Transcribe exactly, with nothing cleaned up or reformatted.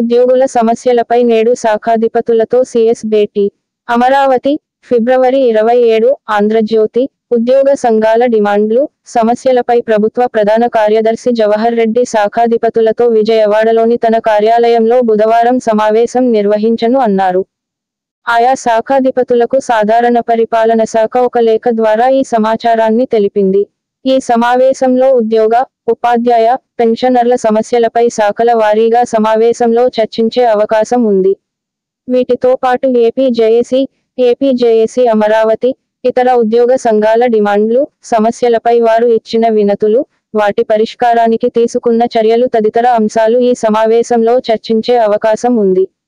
ఉద్యోగుల సమస్యలపై నేడు శాఖాధిపతులతో సీఎస్ భేటీ. అమరావతి, ఫిబ్రవరి ఇరవై ఏడు. ఆంధ్రజ్యోతి. ఉద్యోగ సంఘాల డిమాండ్లు, సమస్యలపై ప్రభుత్వ ప్రధాన కార్యదర్శి జవహర్ రెడ్డి శాఖాధిపతులతో విజయవాడలోని తన కార్యాలయంలో బుధవారం సమావేశం నిర్వహించను అన్నారు. ఆయా శాఖాధిపతులకు సాధారణ పరిపాలన శాఖ ఒక లేఖ ద్వారా ఈ సమాచారాన్ని తెలిపింది. ఈ సమావేశంలో ఉద్యోగ, ఉపాధ్యాయ, పెన్షనర్ల సమస్యలపై శాఖల వారీగా సమావేశంలో చర్చించే అవకాశం ఉంది. వీటితో పాటు AP JAC, AP JAC Amaravati, ఇతర ఉద్యోగ సంఘాల డిమాండ్లు, సమస్యలపై వారు ఇచ్చిన వినతులు, వాటి పరిష్కారానికి తీసుకున్న చర్యలు తదితర అంశాలు ఈ సమావేశంలో చర్చించే అవకాశం ఉంది.